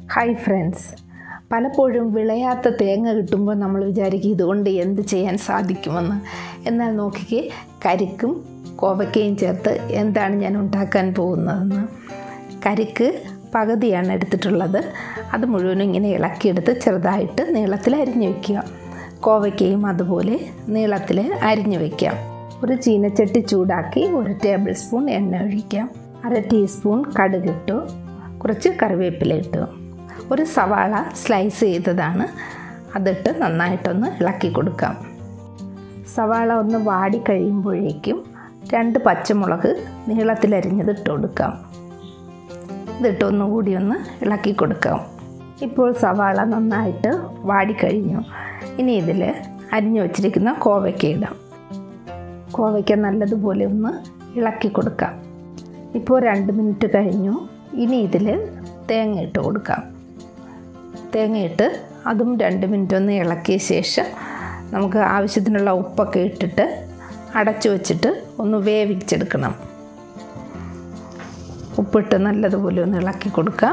Hi friends, പലപ്പോഴും വിളയാത്ത തേങ്ങ കിട്ടുമ്പോൾ നമ്മൾ വിചാരിക്കും ഇതുകൊണ്ട് എന്ത് ചെയ്യാൻ സാധിക്കുമെന്ന്. എന്നാൽ നോക്കിക്കേ, കരിക്കും കോവയ്ക്കയും ചേർത്ത് എന്താണ് ഞാൻ ഉണ്ടാക്കാൻ പോകുന്നതെന്ന്. കരിക്ക് പകുതിയാണ് എടുത്തിട്ടുള്ളത്. അത് മുഴുവനും ഇങ്ങനെ ഇളക്കിയെടുത്ത് ചെറുതായിട്ട് നീളത്തിൽ അരിഞ്ഞു വയ്ക്കുക. കോവയ്ക്കയും അതുപോലെ നീളത്തിൽ അരിഞ്ഞു വയ്ക്കാം. ഒരു ചീനച്ചട്ടി ചൂടാക്കി 1 ടേബിൾ സ്പൂൺ എണ്ണ ഒഴിക്കാം. 1/2 ടീസ്പൂൺ കടുകിട്ടു. കുറച്ച് കറിവേപ്പില ഇട്ടു. ഒരു സവാള സ്ലൈസ് ചെയ്തതാണ്, അതിട്ട് നന്നായിട്ടൊന്ന് ഇളക്കി കൊടുക്കാം. സവാള ഒന്ന് വാടി കഴിയുമ്പോഴേക്കും 2 പച്ചമുളക് നീളത്തിലരിഞ്ഞത് ഇട്ട് കൊടുക്കാം. ഇതിട്ട് ഒന്നുകൂടി ഒന്ന് ഇളക്കി കൊടുക്കാം. ഇപ്പോൾ സവാള നന്നായിട്ട് വാടിക്കഴിഞ്ഞു. ഇനി ഇതിൽ അരിഞ്ഞു വച്ചിരിക്കുന്ന കോവയ്ക്ക ഇടാം. കോവയ്ക്ക നല്ലതുപോലെ ഒന്ന് ഇളക്കി കൊടുക്കാം. ഇപ്പോൾ 2 മിനിറ്റ് കഴിഞ്ഞു. ഇനി ഇതിൽ തേങ്ങ ഇട്ട് കൊടുക്കാം. തേങ്ങയിട്ട് അതും 2 മിനിറ്റ് ഒന്ന് ഇളക്കിയ ശേഷം നമുക്ക് ആവശ്യത്തിനുള്ള ഉപ്പൊക്കെ ഇട്ടിട്ട് അടച്ചു വച്ചിട്ട് ഒന്ന് വേവിച്ചെടുക്കണം. ഉപ്പിട്ട് നല്ലതുപോലെ ഒന്ന് ഇളക്കി കൊടുക്കാം.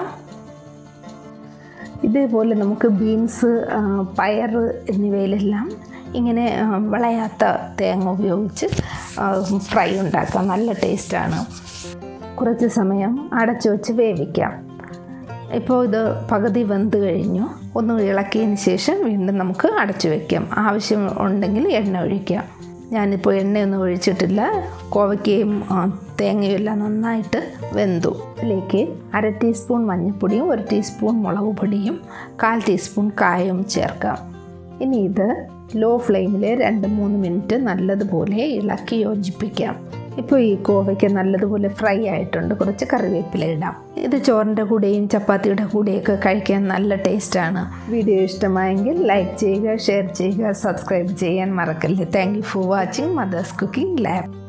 ഇതേപോലെ നമുക്ക് ബീൻസ്, പയർ എന്നിവയിലെല്ലാം ഇങ്ങനെ വിളയാത്ത തേങ്ങ ഉപയോഗിച്ച് ഫ്രൈ ഉണ്ടാക്കാം. നല്ല ടേസ്റ്റാണ്. കുറച്ച് സമയം അടച്ചു വച്ച് വേവിക്കാം. ഇപ്പോൾ ഇത് പകുതി വെന്ത് കഴിഞ്ഞു. ഒന്ന് ഇളക്കിയതിന് ശേഷം വീണ്ടും നമുക്ക് അടച്ചു വയ്ക്കാം. ആവശ്യം ഉണ്ടെങ്കിൽ എണ്ണ ഒഴിക്കാം. ഞാനിപ്പോൾ എണ്ണയൊന്നും ഒഴിച്ചിട്ടില്ല. കോവയ്ക്കയും തേങ്ങയും എല്ലാം നന്നായിട്ട് വെന്തു. ഇതിലേക്ക് 1/2 ടീസ്പൂൺ മഞ്ഞൾപ്പൊടിയും 1 ടീസ്പൂൺ മുളക് പൊടിയും 1/4 ടീസ്പൂൺ കായവും ചേർക്കാം. ഇനി ഇത് ലോ ഫ്ലെയിമിൽ 2-3 മിനിറ്റ് നല്ലതുപോലെ ഇളക്കി യോജിപ്പിക്കാം. ഇപ്പോൾ ഈ കോവയ്ക്ക് നല്ലതുപോലെ ഫ്രൈ ആയിട്ടുണ്ട്. കുറച്ച് കറിവേപ്പില ഇടാം. ഇത് ചോറിൻ്റെ കൂടെയും ചപ്പാത്തിയുടെ കൂടെയൊക്കെ കഴിക്കാൻ നല്ല ടേസ്റ്റാണ്. വീഡിയോ ഇഷ്ടമായെങ്കിൽ ലൈക്ക് ചെയ്യുക, ഷെയർ ചെയ്യുക, സബ്സ്ക്രൈബ് ചെയ്യാൻ മറക്കല്ലേ. Thank you for watching Mother's Cooking lab.